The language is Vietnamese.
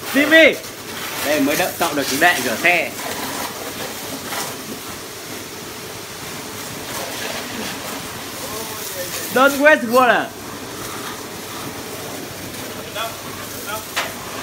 Timmy. Đây mới đợi chọn được chú Đệ rửa xe. Don't waste water.